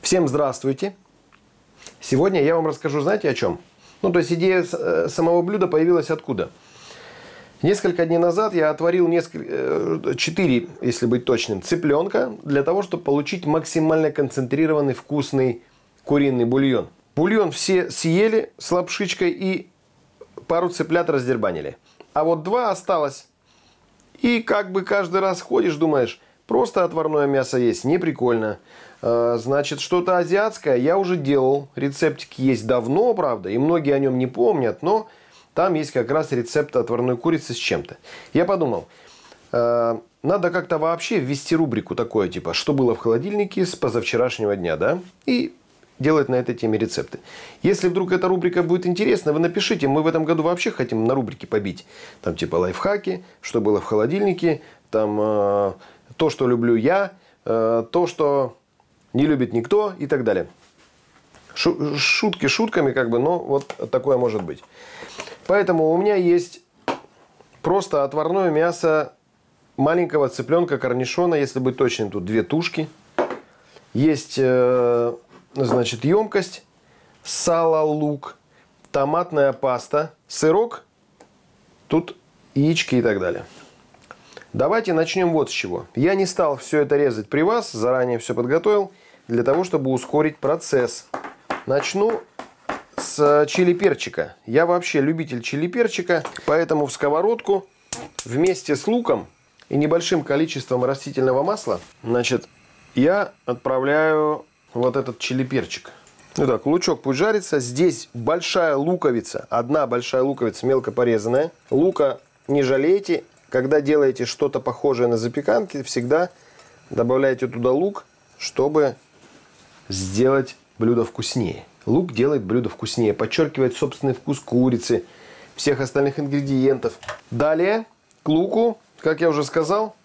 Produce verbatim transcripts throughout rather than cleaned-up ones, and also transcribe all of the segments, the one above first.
Всем здравствуйте! Сегодня я вам расскажу, знаете, о чем? Ну, то есть идея самого блюда появилась откуда? Несколько дней назад я отварил несколько, четыре, если быть точным, цыпленка для того, чтобы получить максимально концентрированный вкусный куриный бульон. Бульон все съели с лапшичкой и пару цыплят раздербанили. А вот два осталось. И как бы каждый раз ходишь, думаешь, просто отварное мясо есть, не прикольно. Значит, что-то азиатское я уже делал. Рецептик есть давно, правда, и многие о нем не помнят, но там есть как раз рецепт отварной курицы с чем-то. Я подумал, надо как-то вообще ввести рубрику такое, типа, что было в холодильнике с позавчерашнего дня, да? И делать на этой теме рецепты. Если вдруг эта рубрика будет интересна, вы напишите. Мы в этом году вообще хотим на рубрике побить. Там типа лайфхаки, что было в холодильнике, там э, то, что люблю я, э, то, что не любит никто и так далее. Шу шутки шутками, как бы, но вот такое может быть. Поэтому у меня есть просто отварное мясо маленького цыпленка корнишона, если быть точным, тут две тушки. Есть... Э, Значит, емкость, сало, лук, томатная паста, сырок, тут яички и так далее. Давайте начнем вот с чего. Я не стал все это резать при вас, заранее все подготовил, для того, чтобы ускорить процесс. Начну с чили-перчика. Я вообще любитель чили-перчика, поэтому в сковородку вместе с луком и небольшим количеством растительного масла, значит, я отправляю... вот этот чили-перчик. Итак, лучок пусть жарится. Здесь большая луковица. Одна большая луковица мелко порезанная. Лука не жалейте. Когда делаете что-то похожее на запеканки, всегда добавляйте туда лук, чтобы сделать блюдо вкуснее. Лук делает блюдо вкуснее. Подчеркивает собственный вкус курицы, всех остальных ингредиентов. Далее к луку, как я уже сказал,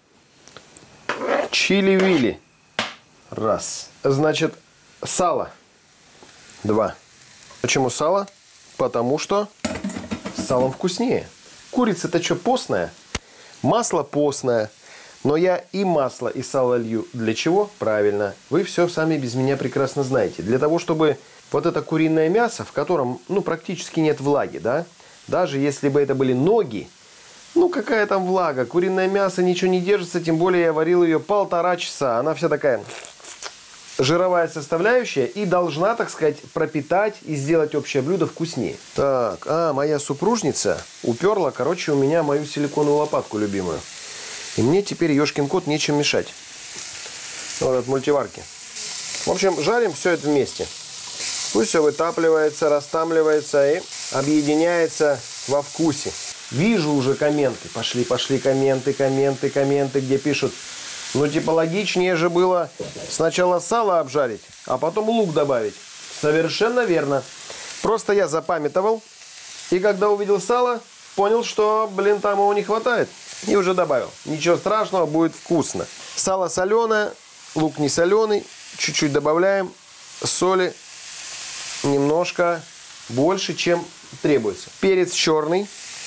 чили-вили. Раз. Значит, сало. Два. Почему сало? Потому что с салом вкуснее. Курица-то что, постная? Масло постное. Но я и масло, и сало лью. Для чего? Правильно. Вы все сами без меня прекрасно знаете. Для того, чтобы вот это куриное мясо, в котором, ну, практически нет влаги, да? Даже если бы это были ноги, ну, какая там влага? Куриное мясо ничего не держится, тем более я варил ее полтора часа. Она вся такая... жировая составляющая и должна, так сказать, пропитать и сделать общее блюдо вкуснее. Так, а моя супружница уперла, короче, у меня мою силиконовую лопатку любимую. И мне теперь, ёшкин кот, нечем мешать. Вот от мультиварки. В общем, жарим все это вместе. Пусть все вытапливается, растамливается и объединяется во вкусе. Вижу уже комменты. Пошли, пошли комменты, комменты, комменты, где пишут: ну, типа, логичнее же было сначала сало обжарить, а потом лук добавить. Совершенно верно. Просто я запамятовал. И когда увидел сало, понял, что, блин, там его не хватает. И уже добавил. Ничего страшного, будет вкусно. Сало соленое, лук не соленый. Чуть-чуть добавляем соли. Немножко больше, чем требуется. Перец черный.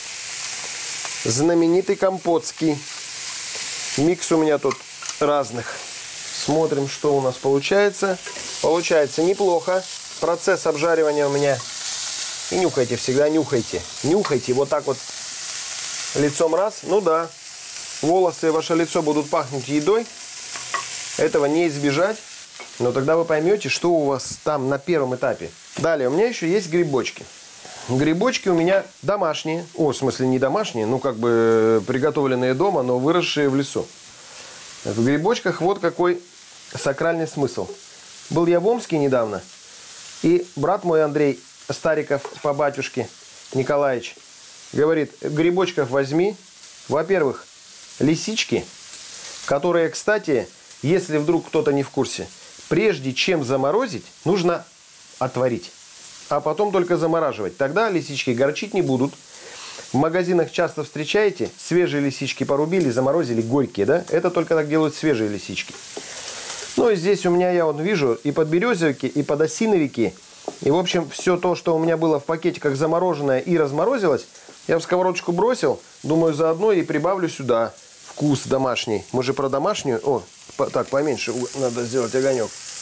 Знаменитый компотский. Микс у меня тут разных. Смотрим, что у нас получается. Получается неплохо. Процесс обжаривания у меня. И нюхайте, всегда нюхайте. Нюхайте вот так вот лицом раз. Ну да, волосы и ваше лицо будут пахнуть едой. Этого не избежать. Но тогда вы поймете, что у вас там на первом этапе. Далее, у меня еще есть грибочки. Грибочки у меня домашние. О, в смысле не домашние, ну как бы приготовленные дома, но выросшие в лесу. В грибочках вот какой сакральный смысл. Был я в Омске недавно, и брат мой Андрей Стариков по батюшке Николаевич говорит: грибочков возьми. Во-первых, лисички, которые, кстати, если вдруг кто-то не в курсе, прежде чем заморозить, нужно отварить. А потом только замораживать. Тогда лисички горчить не будут. В магазинах часто встречаете, свежие лисички порубили, заморозили, горькие, да? Это только так делают свежие лисички. Ну и здесь у меня, я вот вижу, и подберезовики, и подосиновики. И, в общем, все то, что у меня было в пакетиках замороженное и разморозилось, я в сковородочку бросил. Думаю, заодно и прибавлю сюда вкус домашний. Мы же про домашнюю. О, по, так, поменьше надо сделать огонек.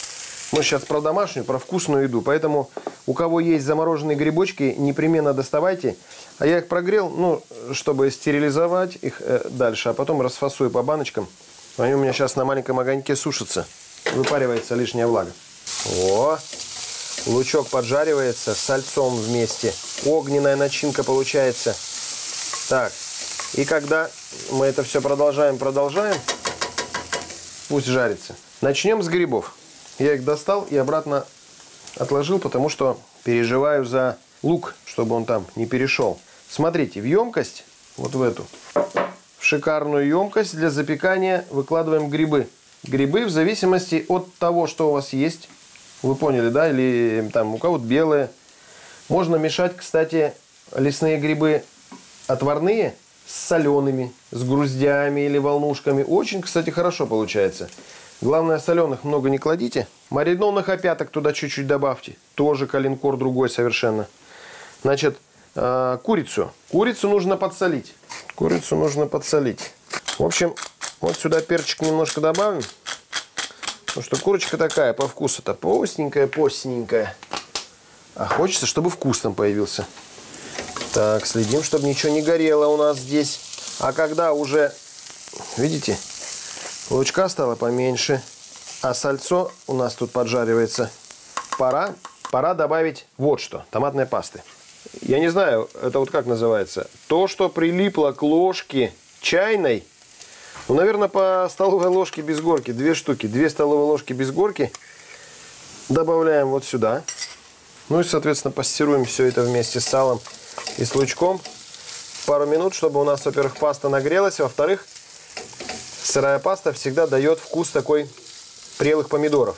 Мы сейчас про домашнюю, про вкусную еду. Поэтому у кого есть замороженные грибочки, непременно доставайте. А я их прогрел, ну, чтобы стерилизовать их э, дальше, а потом расфасую по баночкам. Они у меня сейчас на маленьком огоньке сушатся. Выпаривается лишняя влага. О, лучок поджаривается с сальцом вместе. Огненная начинка получается. Так, и когда мы это все продолжаем, продолжаем, пусть жарится. Начнем с грибов. Я их достал и обратно отложил, потому что переживаю за лук, чтобы он там не перешел. Смотрите, в емкость, вот в эту, в шикарную емкость для запекания выкладываем грибы. Грибы в зависимости от того, что у вас есть. Вы поняли, да? Или там у кого-то белые. Можно мешать, кстати, лесные грибы отварные с солеными, с груздями или волнушками. Очень, кстати, хорошо получается. Главное, соленых много не кладите. Маринованных опяток туда чуть-чуть добавьте. Тоже калинкор другой совершенно. Значит, э, курицу. Курицу нужно подсолить. Курицу нужно подсолить. В общем, вот сюда перчик немножко добавим. Потому что курочка такая по вкусу-то постненькая, постненькая. А хочется, чтобы вкус там появился. Так, следим, чтобы ничего не горело у нас здесь. А когда уже, видите, лучка стало поменьше, а сальцо у нас тут поджаривается, пора, пора добавить вот что, томатной пасты. Я не знаю, это вот как называется. То, что прилипло к ложке чайной, ну, наверное, по столовой ложке без горки, две штуки, две столовые ложки без горки добавляем вот сюда. Ну и, соответственно, пастируем все это вместе с салом и с лучком пару минут, чтобы у нас, во-первых, паста нагрелась, во-вторых, сырая паста всегда дает вкус такой прелых помидоров.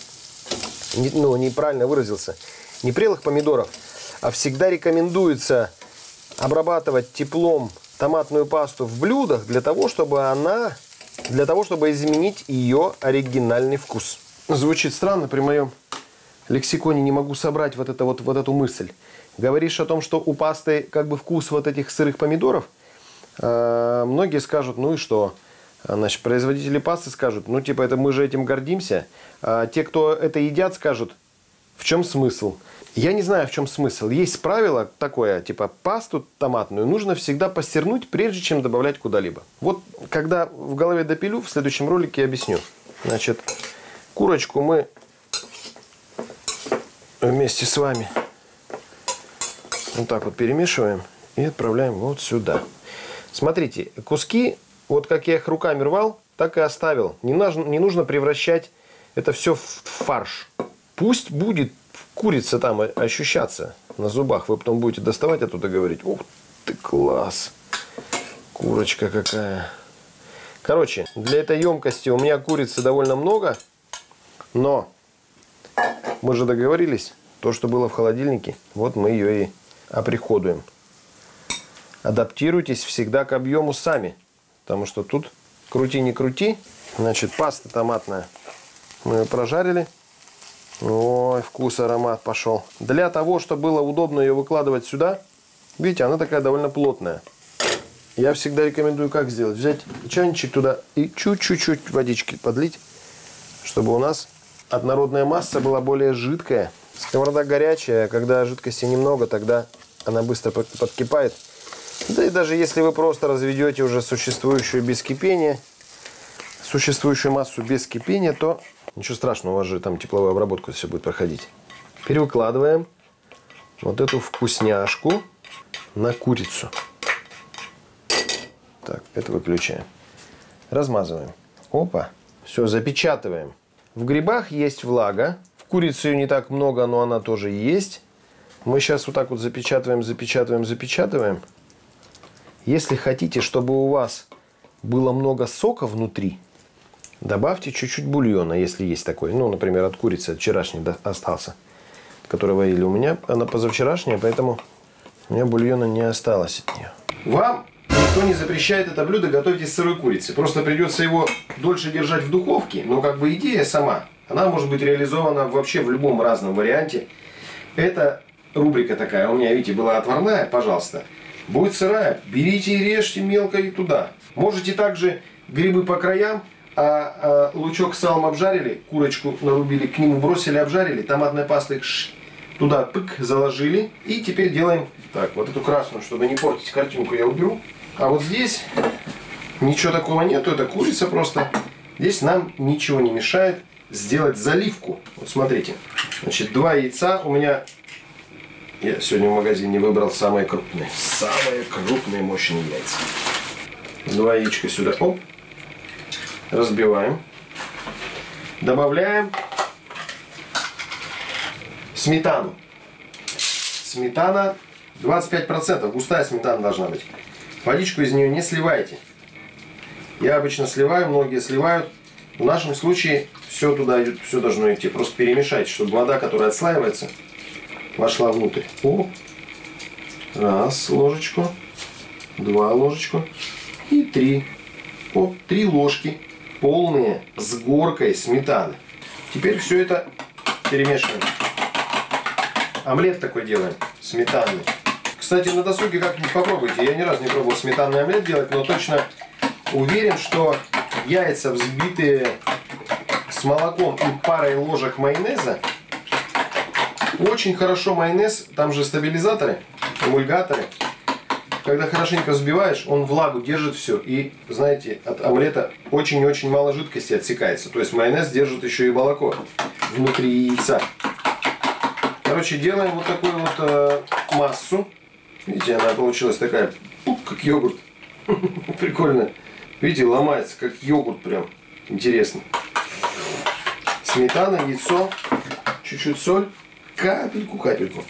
Не, ну, неправильно выразился. Не прелых помидоров, а всегда рекомендуется обрабатывать теплом томатную пасту в блюдах для того, чтобы она, для того, чтобы изменить ее оригинальный вкус. Звучит странно, при моем лексиконе не могу собрать вот, это, вот, вот эту мысль. Говоришь о том, что у пасты как бы вкус вот этих сырых помидоров, э, многие скажут, ну и что? Значит, производители пасты скажут, ну типа это мы же этим гордимся. А те, кто это едят, скажут, в чем смысл? Я не знаю, в чем смысл. Есть правило такое, типа пасту томатную нужно всегда постернуть, прежде чем добавлять куда-либо. Вот когда в голове допилю, в следующем ролике объясню. Значит, курочку мы вместе с вами вот так вот перемешиваем и отправляем вот сюда. Смотрите, куски, вот как я их руками рвал, так и оставил. Не нужно, не нужно превращать это все в фарш. Пусть будет курица там ощущаться на зубах. Вы потом будете доставать оттуда и говорить, ух ты, класс, курочка какая. Короче, для этой емкости у меня курицы довольно много, но мы же договорились, то, что было в холодильнике, вот мы ее и оприходуем. Адаптируйтесь всегда к объему сами, потому что тут крути не крути. Значит, паста томатная мы ее прожарили. Ой, вкус, аромат пошел. Для того, чтобы было удобно ее выкладывать сюда, видите, она такая довольно плотная. Я всегда рекомендую как сделать. Взять чайничек туда и чуть-чуть водички подлить, чтобы у нас однородная масса была более жидкая. Сковорода горячая, когда жидкости немного, тогда она быстро подкипает. Да и даже если вы просто разведете уже существующую без кипения, существующую массу без кипения, то ничего страшного, у вас же там тепловую обработку все будет проходить. Перекладываем вот эту вкусняшку на курицу. Так, это выключаем. Размазываем. Опа. Все, запечатываем. В грибах есть влага. В курице ее не так много, но она тоже есть. Мы сейчас вот так вот запечатываем, запечатываем, запечатываем. Если хотите, чтобы у вас было много сока внутри, добавьте чуть-чуть бульона, если есть такой. Ну, например, от курицы, от вчерашней остался, который варили у меня. Она позавчерашняя, поэтому у меня бульона не осталось от нее. Вам никто не запрещает это блюдо готовить из сырой курицы. Просто придется его дольше держать в духовке. Но как бы идея сама, она может быть реализована вообще в любом разном варианте. Это рубрика такая. У меня, видите, была отварная, пожалуйста. Будет сырая, берите и режьте мелко и туда. Можете также грибы по краям а, а лучок с салом обжарили, курочку нарубили, к нему бросили, обжарили, томатной пастой туда пык, заложили. И теперь делаем так, вот эту красную, чтобы не портить картинку, я уберу. А вот здесь ничего такого нету, это курица просто. Здесь нам ничего не мешает сделать заливку. Вот смотрите, значит, два яйца у меня. Я сегодня в магазине выбрал самые крупные, самые крупные мощные яйца. Два яичка сюда, оп, разбиваем, добавляем сметану. Сметана двадцать пять процентов, густая сметана должна быть. Водичку из нее не сливайте. Я обычно сливаю, многие сливают. В нашем случае все туда идет, все должно идти. Просто перемешайте, чтобы вода, которая отслаивается, вошла внутрь. О, раз ложечку, два ложечку и три. О, три ложки полные с горкой сметаны. Теперь все это перемешиваем. Омлет такой делаем, сметанный. Кстати, на досуге как-нибудь попробуйте. Я ни разу не пробовал сметанный омлет делать, но точно уверен, что яйца, взбитые с молоком и парой ложек майонеза, очень хорошо майонез, там же стабилизаторы, эмульгаторы. Когда хорошенько взбиваешь, он влагу держит все. И, знаете, от омлета очень-очень мало жидкости отсекается. То есть майонез держит еще и молоко внутри яйца. Короче, делаем вот такую вот э, массу. Видите, она получилась такая, пук, как йогурт. Прикольно. Видите, ломается, как йогурт прям. Интересно. Сметана, яйцо, чуть-чуть соль, капельку, капельку.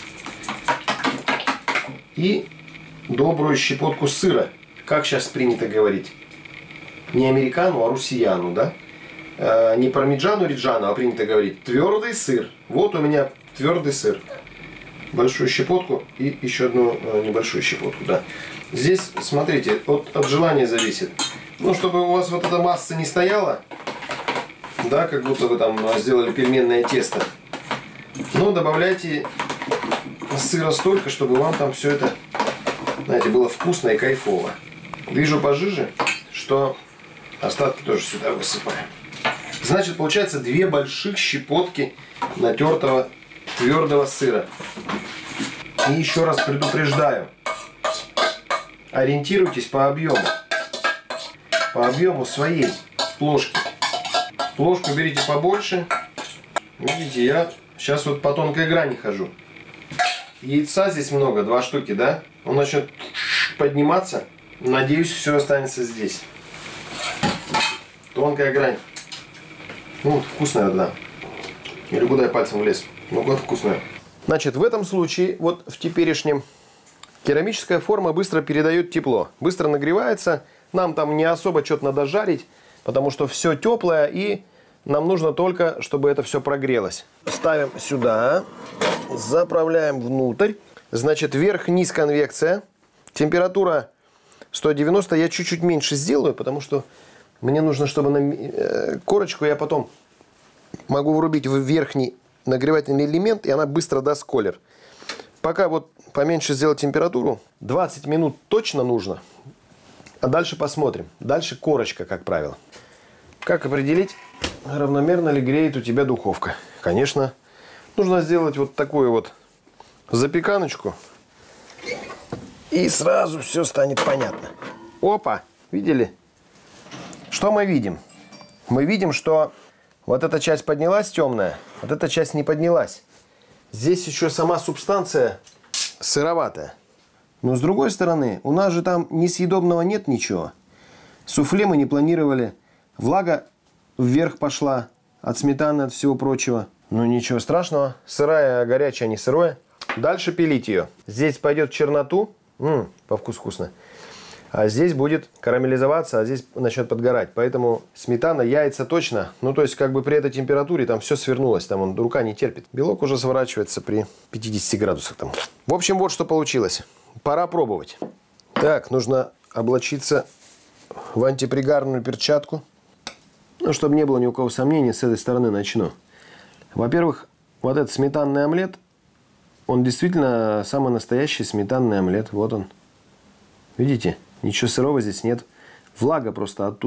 И добрую щепотку сыра. Как сейчас принято говорить. Не американу, а русияну, да? Э, не пармиджану, риджану, а принято говорить твердый сыр. Вот у меня твердый сыр. Большую щепотку и еще одну э, небольшую щепотку, да. Здесь, смотрите, от, от желания зависит. Ну, чтобы у вас вот эта масса не стояла, да, как будто вы там сделали пельменное тесто. Но добавляйте сыра столько, чтобы вам там все это, знаете, было вкусно и кайфово. Вижу пожиже, что остатки тоже сюда высыпаем. Значит, получается две больших щепотки натертого твердого сыра. И еще раз предупреждаю, ориентируйтесь по объему. По объему своей плошки. Плошку берите побольше. Видите, я сейчас вот по тонкой грани хожу. Яйца здесь много, два штуки, да? Он начнет подниматься. Надеюсь, все останется здесь. Тонкая грань. Ну, вкусная одна. Или куда я пальцем влез? Ну, вот вкусная. Значит, в этом случае, вот в теперешнем, керамическая форма быстро передает тепло. Быстро нагревается. Нам там не особо что-то надо жарить, потому что все теплое, и нам нужно только, чтобы это все прогрелось. Ставим сюда, заправляем внутрь. Значит, вверх-вниз конвекция. Температура сто девяносто. Я чуть-чуть меньше сделаю, потому что мне нужно, чтобы на корочку я потом могу врубить в верхний нагревательный элемент, и она быстро даст колер. Пока вот поменьше сделать температуру. двадцать минут точно нужно. А дальше посмотрим. Дальше корочка, как правило. Как определить, равномерно ли греет у тебя духовка? Конечно, нужно сделать вот такую вот запеканочку. И сразу все станет понятно. Опа! Видели? Что мы видим? Мы видим, что вот эта часть поднялась темная, вот эта часть не поднялась. Здесь еще сама субстанция сыроватая. Но с другой стороны, у нас же там несъедобного нет ничего. Суфле мы не планировали. Влага вверх пошла от сметаны, от всего прочего. Ну ничего страшного. Сырая, горячая, не сырое. Дальше пилить ее. Здесь пойдет в черноту. М-м, по вкусу вкусно. А здесь будет карамелизоваться, а здесь начнет подгорать. Поэтому сметана, яйца точно. Ну, то есть, как бы при этой температуре там все свернулось. Там он, рука не терпит. Белок уже сворачивается при пятидесяти градусах. Там. В общем, вот что получилось. Пора пробовать. Так, нужно облачиться в антипригарную перчатку. Ну, чтобы не было ни у кого сомнений, с этой стороны начну. Во-первых, вот этот сметанный омлет, он действительно самый настоящий сметанный омлет. Вот он. Видите? Ничего сырого здесь нет. Влага просто оттуда.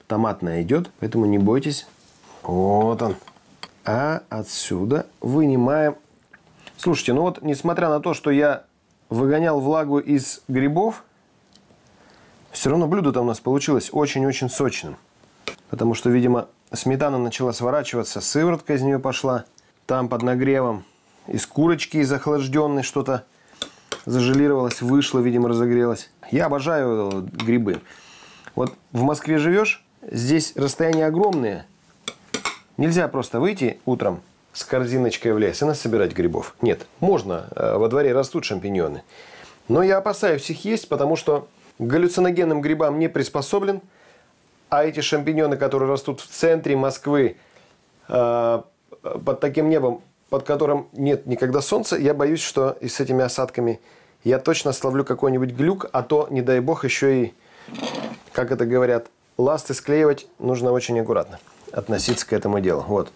томатная идет, поэтому не бойтесь. Вот он. А отсюда вынимаем. Слушайте, ну вот, несмотря на то, что я выгонял влагу из грибов, все равно блюдо-то у нас получилось очень-очень сочным. Потому что, видимо, сметана начала сворачиваться, сыворотка из нее пошла. Там под нагревом из курочки, из охлажденной что-то зажелировалось, вышло, видимо, разогрелось. Я обожаю грибы. Вот в Москве живешь, здесь расстояния огромные. Нельзя просто выйти утром с корзиночкой в лес и насобирать грибов. Нет, можно. Во дворе растут шампиньоны. Но я опасаюсь их есть, потому что к галлюциногенным грибам не приспособлен. А эти шампиньоны, которые растут в центре Москвы, э, под таким небом, под которым нет никогда солнца, я боюсь, что и с этими осадками я точно словлю какой-нибудь глюк, а то, не дай бог, еще и, как это говорят, ласты склеивать нужно очень аккуратно относиться к этому делу. Вот.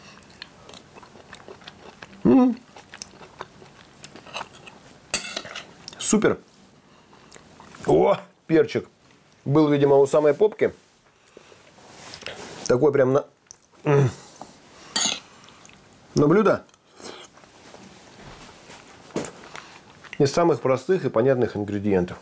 М-м. Супер. О, перчик. Был, видимо, у самой попки. Такой прям на... на блюдо. Из самых простых и понятных ингредиентов.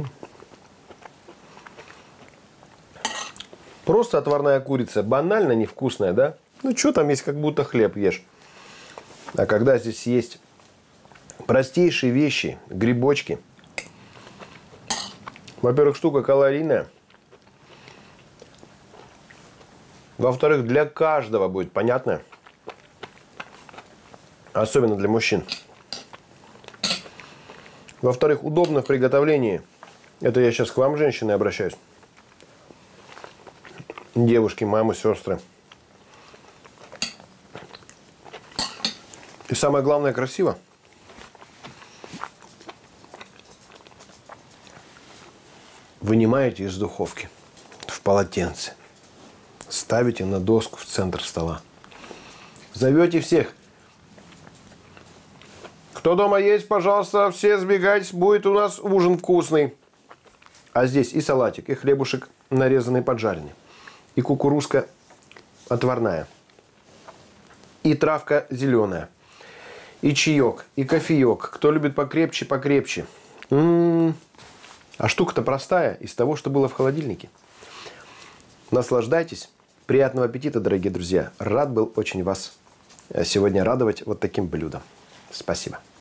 Просто отварная курица. Банально невкусная, да? Ну, что там есть, как будто хлеб ешь. А когда здесь есть простейшие вещи, грибочки. Во-первых, штука калорийная. Во-вторых, для каждого будет понятно. Особенно для мужчин. Во-вторых, удобно в приготовлении. Это я сейчас к вам, женщины, обращаюсь. Девушки, мамы, сестры. И самое главное, красиво. Вынимаете из духовки в полотенце. Ставите на доску в центр стола. Зовете всех. Кто дома есть, пожалуйста, все сбегайтесь. Будет у нас ужин вкусный. А здесь и салатик, и хлебушек нарезанный, поджаренный. И кукурузка отварная. И травка зеленая. И чаек, и кофеек. Кто любит покрепче, покрепче. М-м-м. А штука-то простая, из того, что было в холодильнике. Наслаждайтесь. Приятного аппетита, дорогие друзья. Рад был очень вас сегодня радовать вот таким блюдом. Спасибо.